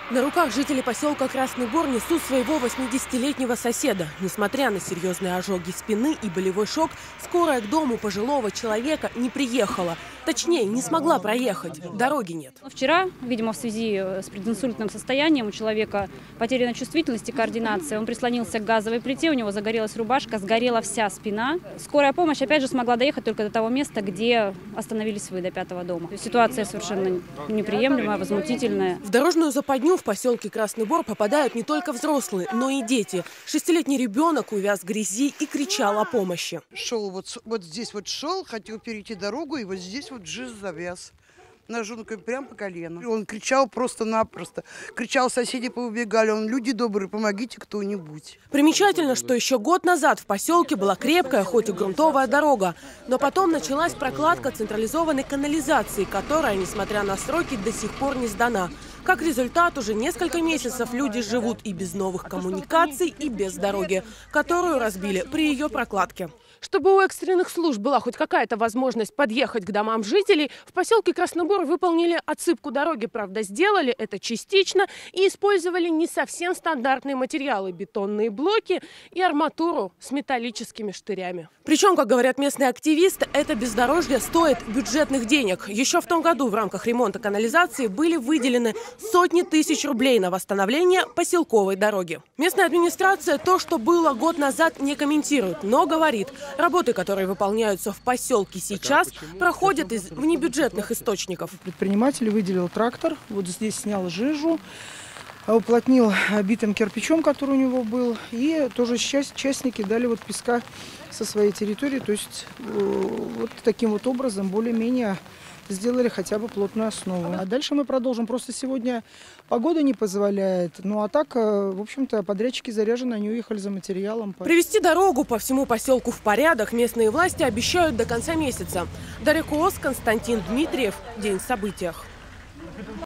На руках жители поселка Красный Бор несут своего 80-летнего соседа. Несмотря на серьезные ожоги спины и болевой шок, скорая к дому пожилого человека не приехала. Точнее, не смогла проехать. Дороги нет. Вчера, видимо, в связи с прединсультным состоянием у человека потеряна чувствительность и координация. Он прислонился к газовой плите, у него загорелась рубашка, сгорела вся спина. Скорая помощь, опять же, смогла доехать только до того места, где остановились вы, до 5-го дома. Ситуация совершенно неприемлемая, возмутительная. В дорожную западню в поселке Красный Бор попадают не только взрослые, но и дети. 6-летний ребенок увяз в грязи и кричал о помощи. Шел вот здесь вот шел, хотел перейти дорогу, и вот здесь вот жизнь завяз. Ножонкой прям по колено. Он кричал просто-напросто. Кричал, соседи поубегали. Он: люди добрые, помогите кто-нибудь. Примечательно, что еще год назад в поселке была крепкая, хоть и грунтовая дорога. Но потом началась прокладка централизованной канализации, которая, несмотря на сроки, до сих пор не сдана. Как результат, уже несколько месяцев люди живут и без новых коммуникаций, и без дороги, которую разбили при ее прокладке. Чтобы у экстренных служб была хоть какая-то возможность подъехать к домам жителей, в поселке Красный Бор выполнили отсыпку дороги. Правда, сделали это частично и использовали не совсем стандартные материалы – бетонные блоки и арматуру с металлическими штырями. Причем, как говорят местные активисты, это бездорожье стоит бюджетных денег. Еще в том году в рамках ремонта канализации были выделены сотни тысяч рублей на восстановление поселковой дороги. Местная администрация то, что было год назад, не комментирует, но говорит – работы, которые выполняются в поселке сейчас, проходят из внебюджетных источников. Предприниматель выделил трактор, вот здесь снял жижу, уплотнил битым кирпичом, который у него был, и тоже частники дали вот песка со своей территории, то есть вот таким вот образом более-менее сделали хотя бы плотную основу. А дальше мы продолжим. Просто сегодня погода не позволяет. Ну а так, в общем-то, подрядчики заряжены, они уехали за материалом. Привести дорогу по всему поселку в порядок местные власти обещают до конца месяца. Дарья Коос, Константин Дмитриев. День в событиях.